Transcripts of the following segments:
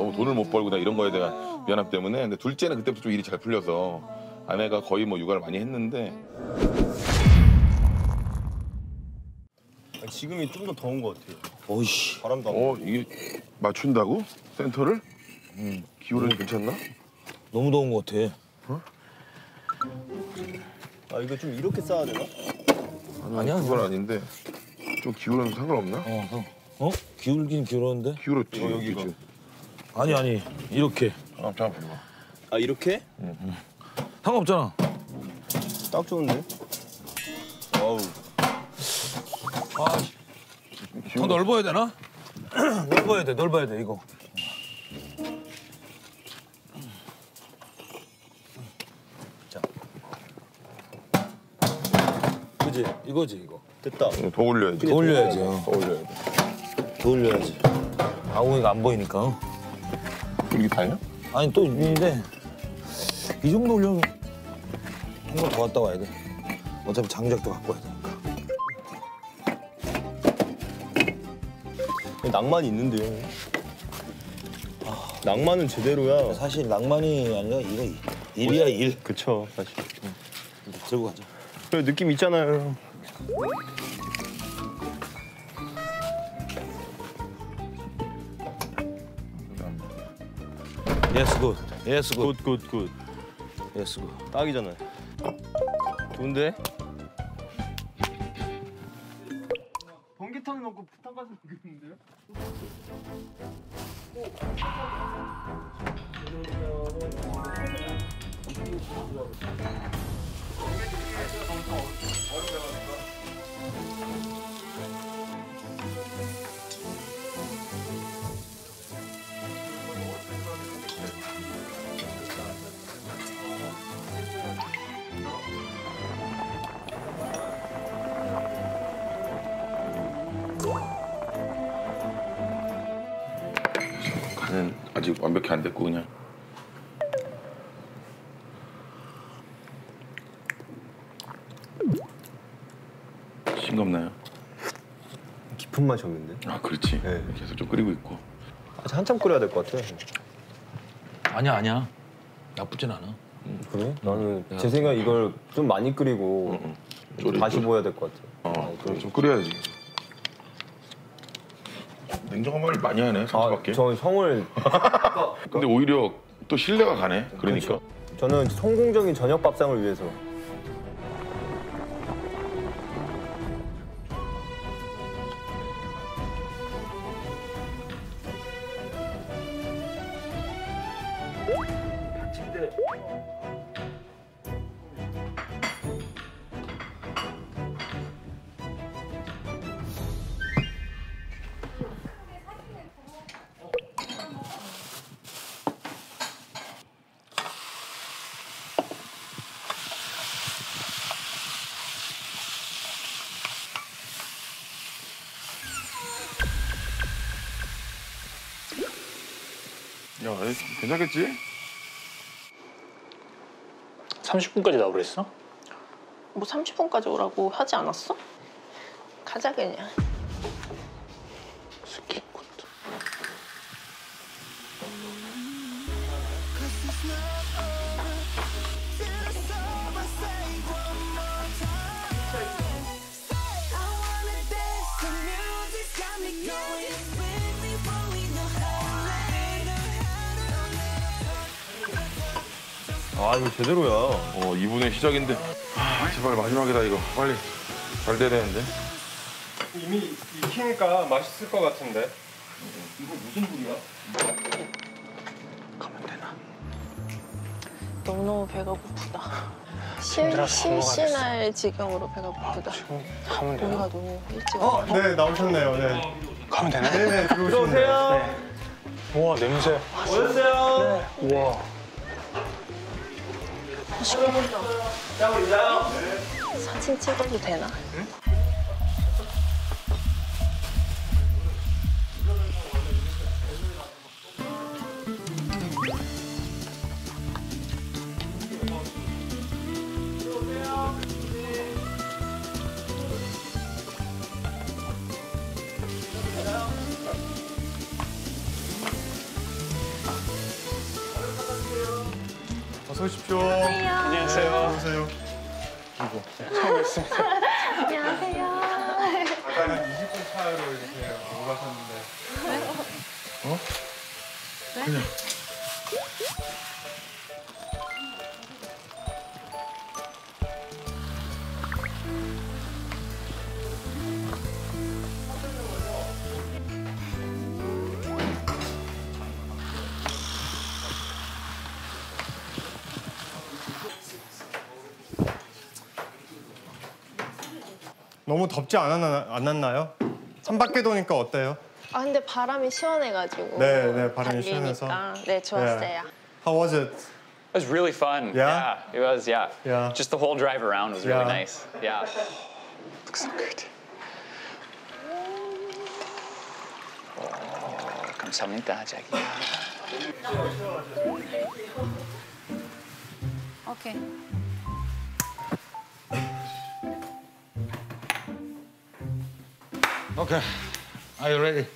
너무 돈을 못 벌고 나 이런 거에 대한 미안함 때문에. 근데 둘째는 그때부터 좀 일이 잘 풀려서 아내가 거의 뭐 육아를 많이 했는데. 지금이 좀 더 더운 것 같아요. 어이씨. 바람도 안 불고. 이게 맞춘다고? 센터를? 기울어도 괜찮나? 너무 더운 것 같아. 아 이거 좀 이렇게 쌓아야 되나? 아니야, 그건 아닌데 좀 기울어도 상관없나? 기울긴 기울었는데? 기울었지. 여기가. 그치? 아니 이렇게. 잠깐만 봐봐. 아 이렇게? 상관없잖아. 딱 좋은데? 어우. 더 넓어야 되나? 넓어야 돼 이거. 자, 그지? 이거지 이거. 됐다. 더 올려야지. 더 올려야지. 더 올려야 돼. 더 올려야지. 아웅이가 안 보이니까. 이게 다예요? 아니 또 있는데 이 정도 올려면 한 번 더 갔다 와야 돼. 어차피 장작도 갖고 와야 되니까. 낭만이 있는데요. 낭만은 제대로야. 사실 낭만이 아니라 이거 일이야 일. 그쵸 사실. 들고 가자. 그래 느낌 있잖아요. 예스 굿. 예스 굿. 굿. 예스 굿. 딱이잖아요. 좋은데? 전기탕 넣고 부탄가스 먹겠는데요? 간은 아직 완벽히 안 됐고 그냥. 싱겁나요? 깊은 맛이 없는데? 아 그렇지. 네. 계속 좀 끓이고 있고. 아직 한참 끓여야 될 것 같아. 아니야. 나쁘진 않아. 그래? 나는 제 생각에 이걸 좀 많이 끓이고 다시 보여야 될 것 같아. 그럼 좀 끓여야지. 냉정한 많이 하네, 상수밖에. 저 성을 근데 오히려 또 신뢰가 가네. 그러니까. 저는 성공적인 저녁 밥상을 위해서. 야, 괜찮겠지? 30분까지 나오라 그랬어? 뭐 30분까지 오라고 하지 않았어? 가자 그냥. 스키굿. 아 이거 제대로야. 2분의 시작인데. 아, 제발 마지막이다 이거. 빨리 잘 돼야 되는데. 이미 익히니까 맛있을 것 같은데. 이거 무슨 불이야? 가면 되나? 너무너무 배가 고프다. 힘들어서 실신할 지경으로 배가 고프다. 가면 되나? 우리가 너무 일찍 왔어. 네 나오셨네요. 네. 가면 되나? 네네 들어오세요. 네. 우와 냄새. 오셨어요. 네. 우와. 사진 찍어도 되나? 어서 오십시오. 안녕하세요. 안녕하세요. 처음 뵙습니다. 안녕하세요. 아까 한 20분 차이로 이렇게 오고 가셨는데. 너무 덥지 않았나요? 찬바퀴 도니까 어때요? 아 근데 바람이 시원해가지고. 네, 네, 바람이 달리니까. 시원해서. 네, 좋았어요. How was it? It was really fun. Yeah? It was. Yeah. Yeah. Just the whole drive around was really Yeah. nice. Yeah. Looks so good. 감사합니다, 자기야. 오케이. Okay. Are you ready?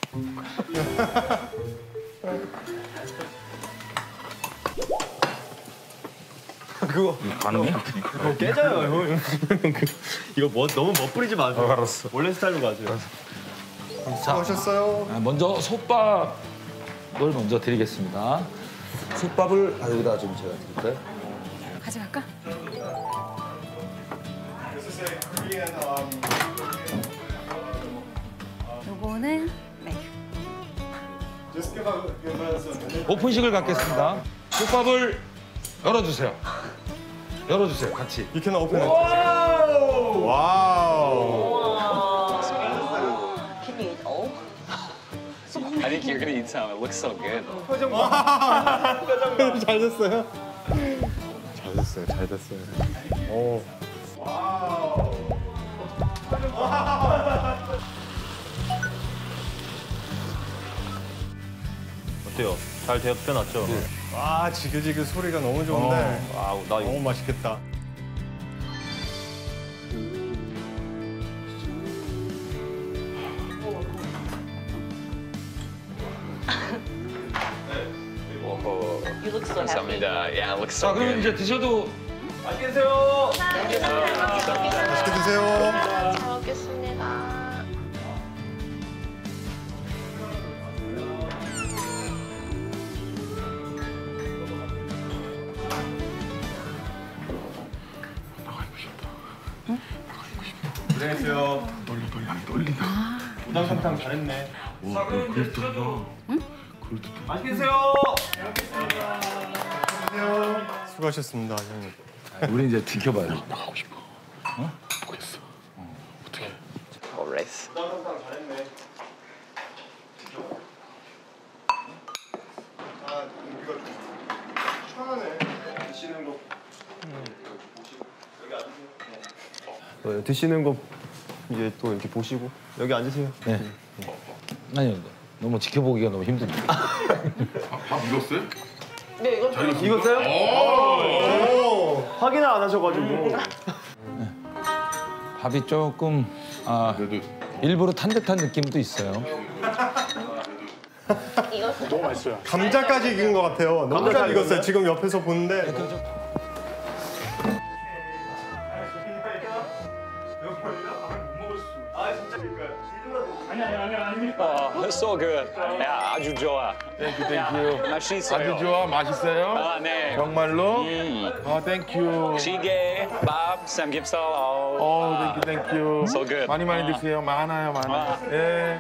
그거 가능해? 그거 깨져요, 형. 이거 너무 멋부리지 마세요. 알았어. 원래 스타일로 가세요. 수고하셨어요. 먼저 솥밥을 먼저 드리겠습니다. 솥밥을 여기다 좀 제가 드릴까요? 가져갈까? 요거는 네. 오픈식을 갖겠습니다. 솥밥을 열어주세요. 열어주세요, 같이. You can open it. 와우. Can you eat all? I think you're gonna eat some. It looks so good. 잘 됐어요. 잘 됐어요. 잘 됐어요. 오. 어때요? 잘 되었죠? 와, 지글지글 소리가 너무 좋은데. 아우, 나 이거 너무 맛있겠다. You look so happy. 감사합니다. Yeah, it looks so 자, 그럼 good. 이제 드셔도 맛있게 드세요. 잘 먹겠습니다. 안녕하세요. 우당탕탕 잘했네. 맛있게 드세요. 수고하셨습니다, 형님. 우리 이제 지켜봐요. 나가고 싶어. 어? 보겠어. 어떻게? Alright. 우당탕탕 잘했네. 아, 이거 편하네. 드시는 거. 여기 앉으세요. 드시는 거 이제 또 이렇게 보시고 여기 앉으세요. 네. 아니요, 너무 지켜보기가 너무 힘듭니다. 밥 익었어요? 네, 이건 익었어요? 확인을 안 하셔가지고. 밥이 조금 그래도 일부러 탄 듯한 느낌도 있어요. 익었어요. 너무 맛있어요. 감자까지 익은 것 같아요. 너무 잘 익었어요. 지금 옆에서 보는데. Oh, it's so good. Yeah, 아주 좋아. 땡큐. 맛있어요. 아주 좋아, 맛있어요? 아, 네. 정말로? 땡큐. 찌개, 밥, 삼겹살. 땡큐. So good. 많이 드세요. 많아요. 예.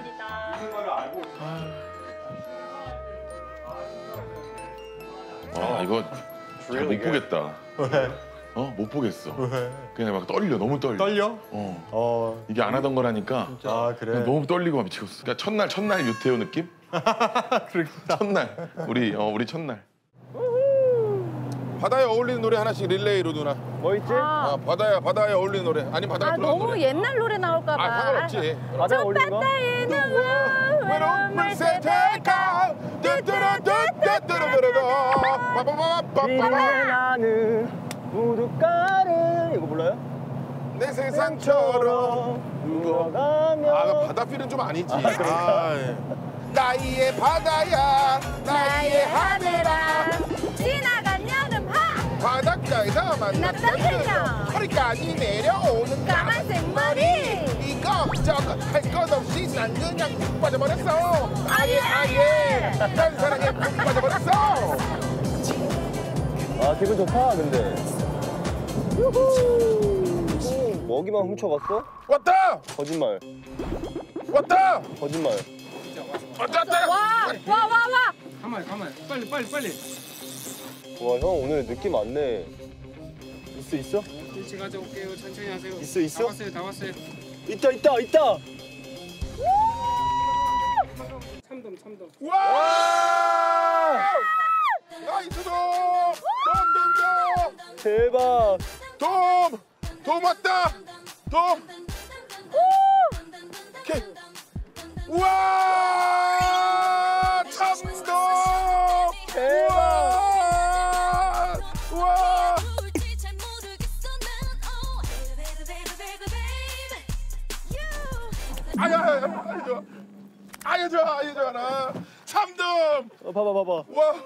이거 잘 really 못 good. 보겠다. 왜? 못 보겠어. 왜? 그냥 막 떨려, 너무 떨려. 떨려? 어. 이게 안 하던 거라니까 아, 그래? 그냥 너무 떨리고 막 미치겠어. 그러니까 첫날 유태오 느낌? 그렇겠다. 첫날 우리 첫날. 바다에 어울리는 노래 하나씩 릴레이로 누나. 뭐 있지? 바다에 어울리는 노래. 아니 바다에 부르는 너무 노래. 옛날 노래 나올까 봐. 상관없지. 바다에 어울리는 거? 외로움을 세태가 나는 우두가를 이거 몰라요? 내 세상처럼 누워가면 바다 필은 좀 아니지. 나의 바다야 나의 하늘아 지나간 여름 그녀에서 납작 그녀. 허리까지 내려오는 까만색 머리. 이것저것 할 것 없이 난 그냥 푹 빠져버렸어. 아예 난 사랑에 푹 빠져버렸어. 아 기분 좋다 근데. 유후. 먹이만 훔쳐갔어? 왔다 거짓말. 왔다 거짓말. 왔다 와. 가만 빨리. 와 형 오늘 느낌 왔네. 있어? 일찍 가져올게요. 천천히 하세요. 있어? 다 왔어요. 있다. 참돔. 와 나이스 돔 대박. 돔 왔다 돔 오케이 우와 참돔 대박. 우와 아유 좋아 나 참돔 봐봐.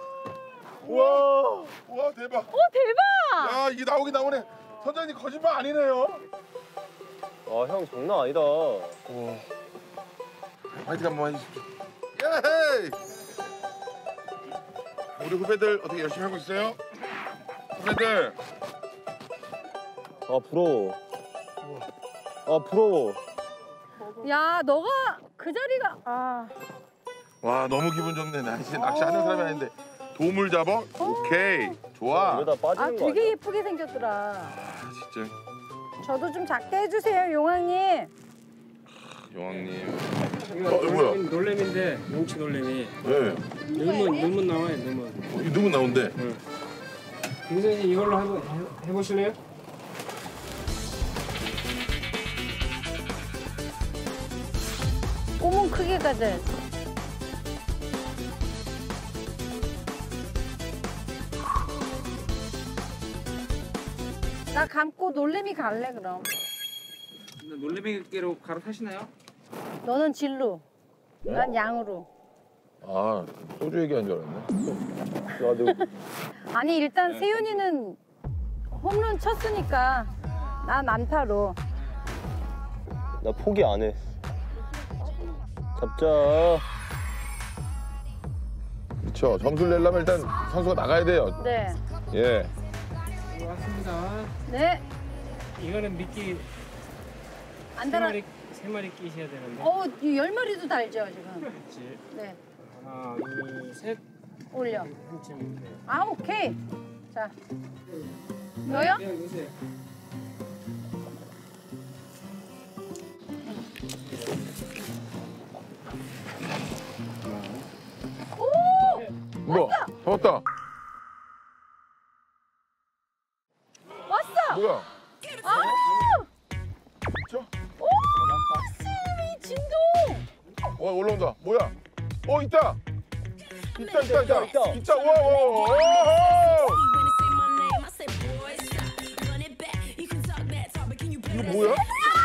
우와 대박 대박. 야 이게 나오네 선장님 거짓말 아니네요 아 형 장난 아니다. 화이팅 한번 해주십시오 예헤이 우리 후배들 어떻게 열심히 하고 있어요? 후배들 아 부러워. 야 너가 그 자리가 와 너무 기분 좋네 나 진짜 낚시하는 사람이 아닌데 도움을 잡아? 오케이 좋아 이러다 빠지는 거 되게 아니야? 예쁘게 생겼더라. 아 진짜 저도 좀 작게 해주세요 용왕님. 여왕님 이거 뭐야? 놀래미인데 용치 놀래미. 네 눈문 나와요. 눈문. 이 누구 나온대? 굉장히 이걸로 한번 해보실래요? 꼬문 크게 가자. 나 감고 놀래미 갈래 그럼. 놀래미께로 갈아타시나요? 너는 진로. 난 양으로. 아 소주 얘기한 줄 알았네. 나도 아니 일단 세윤이는 홈런 쳤으니까 난 안타로. 나 포기 안 해. 잡자. 그렇죠. 점수를 내려면 일단 선수가 나가야 돼요. 네. 예. 왔습니다. 네. 이거는 미끼 안 달아. 세 마리 끼셔야 되는데. 10마리도 달죠 지금. 그렇지. 네. 하나, 둘, 셋. 올려. 한쯤 돼. 오케이. 자. 너요? 네, 놓으세요. 뭐야? 잡았다. 왔어. 뭐야? 저? 오! 스미 진동. 올라온다. 뭐야? 있다. 있다. 있다. 와. 이거 뭐야?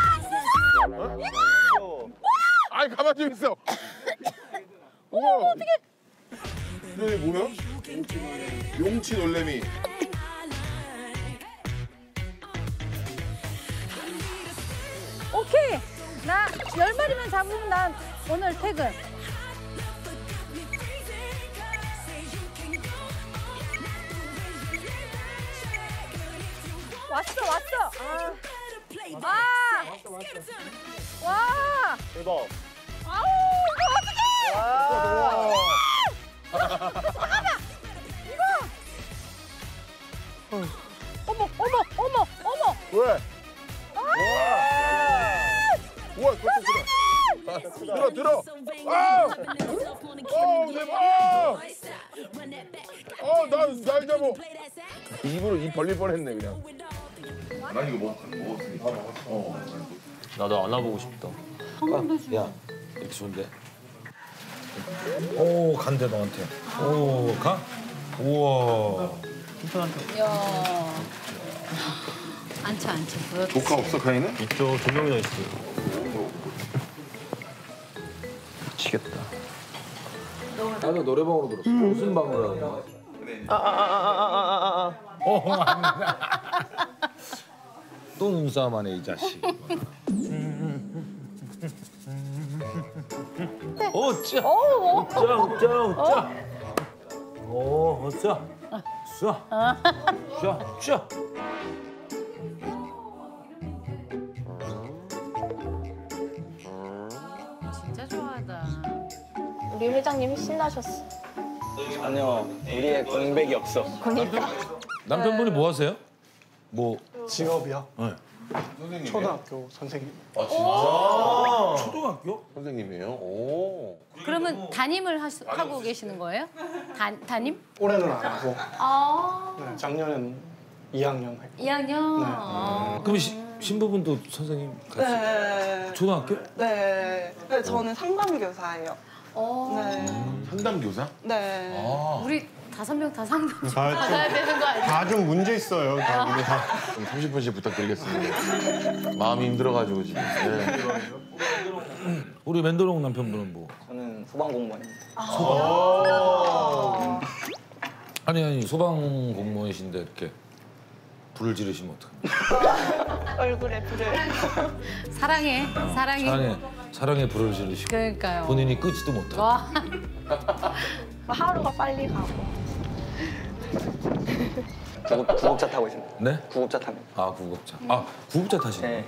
아니 가만 좀 있어. 우와. 어떻게? 이게 뭐야? 용치 놀래미. 오케이. 나 10마리만 잡으면 난 오늘 퇴근. 왔어. 와. 대박. 아우, 이거 어떡해! 잠깐만! 이거! 어머! 왜? 우와, 들어. 대박. 날 잡어. 입으로 입 벌릴 뻔했네 그냥. 난 이거 먹었으니까. 나도 안아보고 싶다. 야 이렇게 좋은데. 오 간대 너한테. 오 가? 우와. 야. 앉혀. 조카 없어 가인은? 있죠. 2명이나 있어. 미치겠다. 나도 노래방으로 들었어. 무슨 방으로 하는 거야? 또 눈싸움하네 이 자식. 어짜. 어짜. 어짜. 쏴. 진짜 좋아하다. 우리 회장님이 신나셨어. 아니요, 우리의 공백이 없어. 그러니까. 남편분이 뭐 하세요? 뭐 직업이요? 네. 초등학교 선생님. 초등학교? 선생님이에요? 오. 그러면 담임을 하고 계시는 거예요? 담임? 올해는 안 하고 아, 네, 작년엔 2학년 했고. 2학년. 네. 그럼 신부분도 선생님 같이? 네. 초등학교? 네. 네, 저는 상담교사예요. 네. 상담교사? 네. 아. 우리 5명 다 상담 좀 받아야 되는 거 아니야? 다 좀 문제 있어요. 다 우리 다. 좀 30분씩 부탁드리겠습니다. 마음이 힘들어가지고 지금. 네. 우리 맨도롱 남편분은 뭐? 저는 소방공무원입니다. 아니 소방 공무원이신데 이렇게 불을 지르시면 어떡합니까? 얼굴에 불을. 사랑해. 사랑에 불을 지르시고 그러니까요. 본인이 끄지도 못하고. 와. 하루가 빨리 가고. 구급차 타고 있습니다. 네? 구급차 탑니다. 아 구급차. 아 구급차 타시네. 네.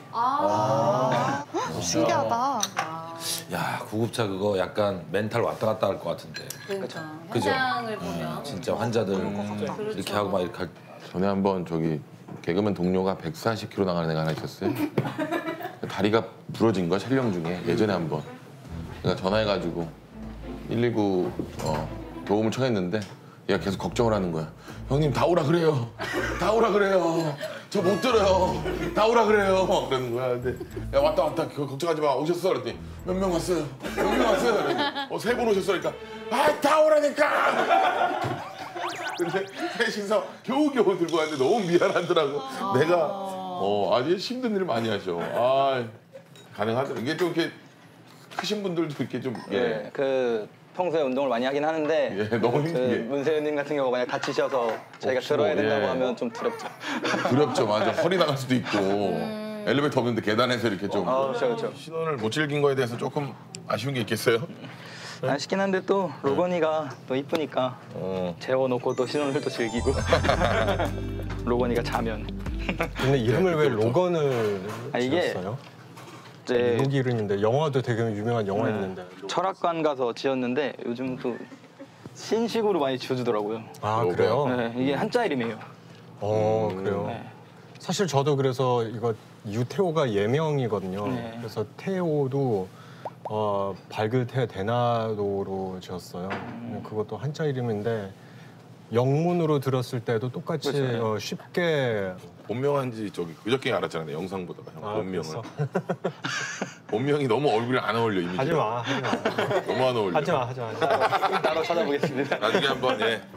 신기하다. 야 구급차 그거 약간 멘탈 왔다 갔다 할 것 같은데. 그러니까. 그죠? 현장을 보면. 진짜 환자들 이렇게 하고 막 이렇게 할. 전에 한번 저기 개그맨 동료가 140km 나가는 애가 하나 있었어요. 다리가 부러진 거야 촬영 중에 예전에 한번. 내가 전화해가지고 119 도움을 청했는데 얘가 계속 걱정을 하는 거야. 형님 다 오라 그래요. 다 오라 그래요. 저 못 들어요. 다 오라 그래요. 그러는 거야. 근데 야 왔다 걱정하지 마. 오셨어? 그랬더니 몇 명 왔어요. 몇 명 왔어요? 그랬더니 3분 오셨어. 그러니까 다 오라니까. 근데 셋이서 겨우겨우 들고 왔는데 너무 미안하더라고. 내가 아주 힘든 일을 많이 하셔. 가능하더라고. 이게 좀 이렇게 크신 분들도 이렇게 좀 예. 그 평소에 운동을 많이 하긴 하는데 예, 너무 힘들게. 문세윤님 같은 경우 만약 다치셔서 저희가 들어야 된다고 하면 좀 두렵죠. 두렵죠. 맞아. 허리 나갈 수도 있고 엘리베이터 없는데 계단에서 이렇게 좀 그렇죠. 신혼을 못 즐긴 거에 대해서 조금 아쉬운 게 있겠어요? 아쉽긴 한데 또 로건이가 또 이쁘니까 재워놓고 또 신혼을 또 즐기고 로건이가 자면. 근데 이름을 왜 로건을 이게 지었어요? 이제 미국 이름인데 영화도 되게 유명한 영화 있는데. 철학관 가서 지었는데 요즘 또 신식으로 많이 지어주더라고요. 아 그래요? 네, 이게 한자 이름이에요. 그래요. 네. 사실 저도 그래서 이거 유태호가 예명이거든요. 네. 그래서 태호도 발그태 대나도로 지었어요. 그것도 한자 이름인데 영문으로 들었을 때도 똑같이 그렇죠. 쉽게. 본명한지 저기 그저께 알았잖아요. 영상 보다가 형 본명을. 그랬어? 본명이 너무 얼굴에 안 어울려 이미지. 하지 마. 너무 안 어울려. 하지 마. 따로 찾아보겠습니다. 나중에 한번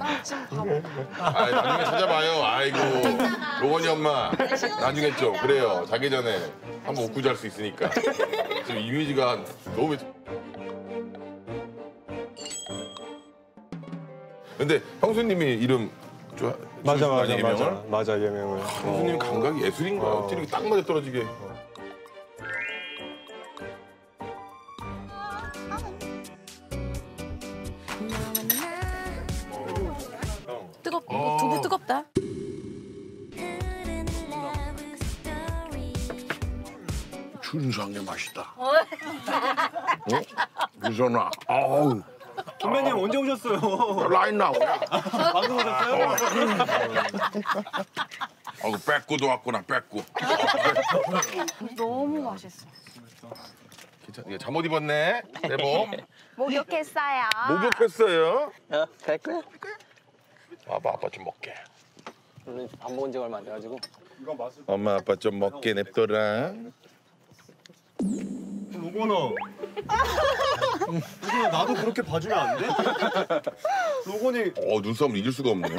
나중에 찾아봐요. 아이고 로건이 엄마 나중에 좀 그래요. 자기 전에 한번 웃고 잘 수 있으니까. 지금 이미지가 너무. 근데 형수님이 이름 맞아 예명을? 예명을. 형수님 감각이 예술인 거야. 어떻게 이렇게 딱 맞아 떨어지게. 두부 뜨겁다. 준상의 맛이다. 유선아, 아우. 선배님 언제 오셨어요? 라인 나오냐? 방금 오셨어요? 빼꾸도 왔구나, 빼꾸. 너무 맛있어. 괜찮아. 잠옷 입었네. 내복. 목욕했어요. 목욕했어요. 갈 거야? 아빠 좀 먹게. 오늘 밥 먹은 지 얼마 안 돼가지고. 엄마 아빠 좀 먹게 냅둬라. 로건아. 로건아 나도 그렇게 봐주면 안 돼? 로건이 눈싸움을 이길 수가 없네.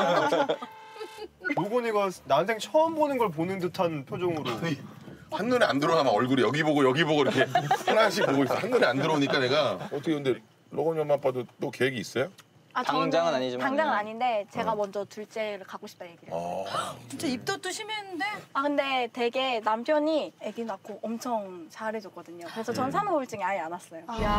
로건이가 난생 처음 보는 걸 보는 듯한 표정으로. 한눈에 안 들어오면 얼굴이 여기 보고 이렇게 하나씩 보고 있어. 한눈에 안 들어오니까 내가 어떻게 근데 로건이 엄마 아빠도 또 계획이 있어요? 당장은 아니지만. 당장은 아닌데 제가 먼저 둘째를 갖고 싶다 얘기를 했어요. 진짜 입덧도 심했는데? 근데 되게 남편이 아기 낳고 엄청 잘해줬거든요. 그래서 전 산후우울증이 아예 안 왔어요.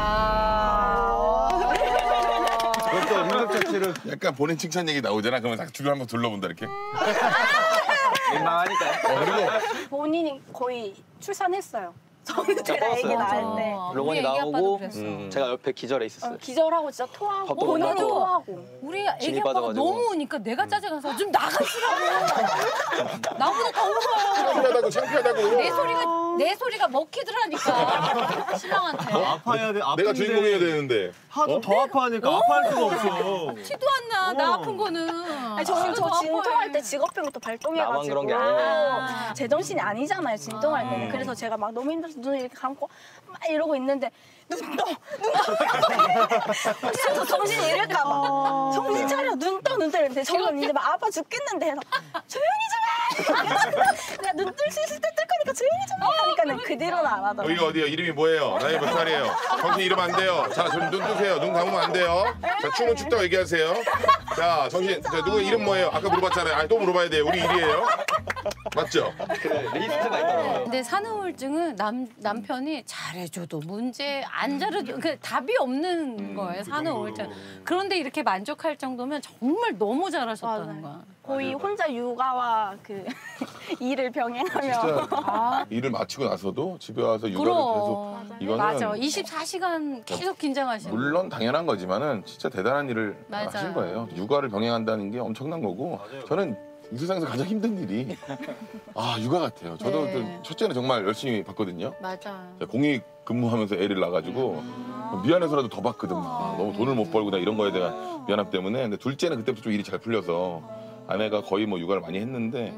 그것도 능력 자체를 약간 본인 칭찬 얘기 나오잖아. 그러면 딱 주변 한번 둘러본다 이렇게. 민망하니까. 그리고 본인이 거의 출산했어요. 저는 제가 아기 낳을 때. 로건이 나오고 제가 옆에 기절해 있었어요. 기절하고 진짜 토하고 밥도 못 본인도 먹고. 토하고. 우리 애기 진이 아빠가 빠져가지고. 너무 우니까 내가 짜증나서 좀 나가시라고. 나보다 더 울어요. 창피하다고. 내 소리가 먹히더라니까. 신랑한테. 아파야 돼. 내가 주인공이어야 되는데. 하도 더 아파하니까 아파할 수가 없어. 티도 안 나. 나 아픈 거는. 저는 저 더 진통할 때 직업병이 또 발동해가지고 나만 그런 게 아니야. 제정신이 아니잖아요 진통할 때는. 그래서 제가 막 너무 힘들어서 눈을 이렇게 감고 막 이러고 있는데 눈 떠! 저 정신이 이럴까 봐 정신 차려 눈 떠! 눈 떠! 이랬는데 저는 이제 막 아파 죽겠는데 해서 조용히 좀 해! 내가 눈 뜰 수 있을 때 뜰 거니까 조용히 좀 해! 하니까는 그 뒤로는 안 하더라고요. 여기가 어디예요? 이름이 뭐예요? 나이 몇 살이에요? 정신 이러면 안 돼요. 자, 눈 뜨세요. 눈 감으면 안 돼요. 자, 춤은 춥다고 얘기하세요. 자, 정신. 자, 누구 이름 뭐예요? 아까 물어봤잖아요. 아니, 또 물어봐야 돼요. 우리 일이에요. 맞죠? 그래, 리스트가 있더라고요. 근데 산후우울증은 남편이 잘해줘도 문제 안 잘해도 그 답이 없는 거예요 산후우울증. 그런데 이렇게 만족할 정도면 정말 너무 잘하셨다는 거야. 거의 혼자 육아와 그 일을 병행하며 진짜 일을 마치고 나서도 집에 와서 육아를 계속 이거는 맞아. 24시간 계속 긴장하시는. 물론 당연한 거지만은 진짜 대단한 일을 맞아요. 하신 거예요. 육아를 병행한다는 게 엄청난 거고 저는 이 세상에서 가장 힘든 일이 육아 같아요. 저도 네. 첫째는 정말 열심히 봤거든요. 맞아. 제가 공익 근무하면서 애를 낳아가지고 미안해서라도 더 봤거든. 너무 돈을 못 벌고 이런 거에 대한 미안함 때문에. 근데 둘째는 그때부터 좀 일이 잘 풀려서 아내가 거의 뭐 육아를 많이 했는데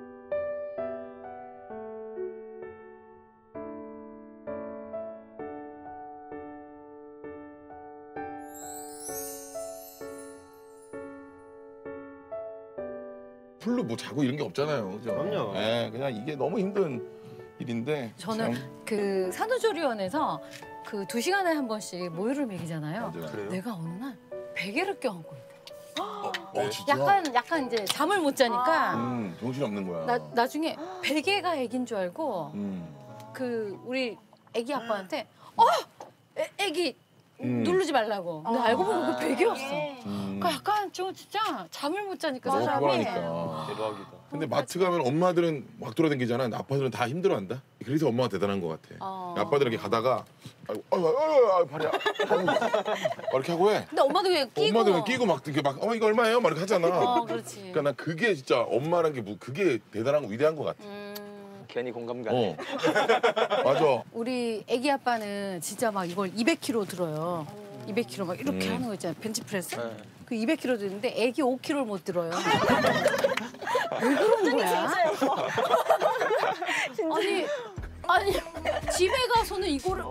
풀로 뭐 자고 이런 게 없잖아요. 그죠? 그럼요. 네, 그냥 이게 너무 힘든 일인데 저는 참, 그 산후조리원에서 그 2시간에 한 번씩 모유를 먹이잖아요. 맞아요. 내가 어느 날 베개를 껴안고 있는 거야. 진짜? 약간 이제 잠을 못 자니까 정신이 없는 거야. 나중에 베개가 애기인 줄 알고 그 우리 애기 아빠한테 애기 누르지 말라고. 근데 알고 보면 그 베개였어. 그러니까 약간 좀 진짜 잠을 못 자니까 너무 사람이. 피곤하니까. 대박이다. 근데 마트 가면 엄마들은 막 돌아다니잖아. 근데 아빠들은 다 힘들어한다. 그래서 엄마가 대단한 것 같아. 아빠들은 이렇게 가다가 아이고 발이야. 이렇게 하고 해. 근데 엄마도 그냥 끼고. 엄마들 그냥 끼고 막 이렇게 막 이거 얼마예요? 막 이렇게 하잖아. 그렇지. 그러니까 난 그게 진짜 엄마란 게 그게 대단한 거 위대한 것 같아. 괜히 공감 가네. 맞아. 우리 애기 아빠는 진짜 막 이걸 200kg 들어요. 200kg 막 이렇게 하는 거 있잖아요. 벤치프레스. 그 200kg 드는데 애기 5kg를 못 들어요. 왜 그런 거야? 아니 집에 가서는 이거를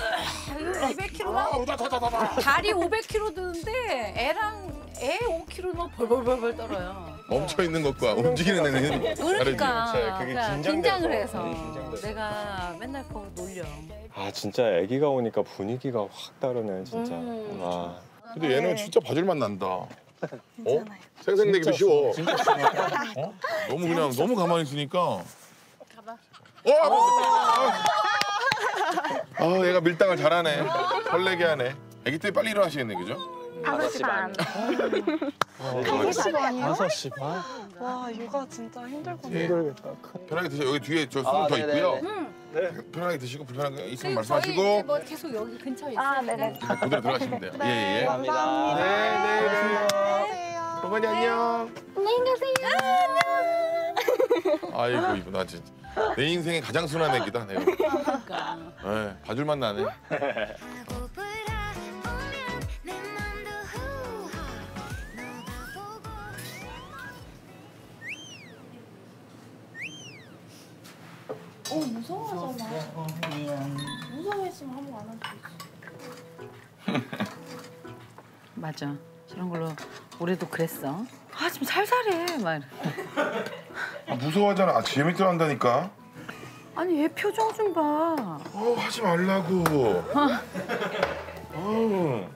200kg랑 다리 500kg 드는데 애 5kg는 벌벌벌 떨어요. 멈춰 있는 것과 움직이는 애는 그러니까 그게 그러니까 긴장돼서. 긴장을 해서 긴장돼서. 내가 맨날 그거 놀려. 아 진짜 아기가 오니까 분위기가 확 다르네 진짜. 와. 근데 얘는 진짜 봐줄만 난다. 생생내기도 쉬워. 너무 그냥 너무 가만히 있으니까. 가봐. 얘가 밀당을 잘하네. 설레게 하네. 아기 때 빨리 일어나시겠네, 그죠? 5시 반. 5시 반이요? 5시 반? 와, 육아 진짜 힘들거든요. 힘들겠다. 편하게 드세요. 여기 뒤에 저 수분 더 네네네. 있고요. 편하게 드시고 불편한 거 있으면 저희 이제 말씀하시고 뭐 계속 여기 근처에 있어요. 네네. 그대로 들어가시면 돼요. 예, 예. 감사합니다. 안녕하세요. 로건이 안녕. 안녕히 가세요. 아이고 이쁘다 진짜. 내 인생의 가장 순한 애기다 내가. 그러니까. 네, 봐줄만 나네. 무서워하잖아. 무서워했으면 한번 안 하지. 맞아. 저런 걸로 올해도 그랬어. 좀 살살해 막. 무서워하잖아. 재밌게 한다니까. 아니 얘 표정 좀 봐. 하지 말라고.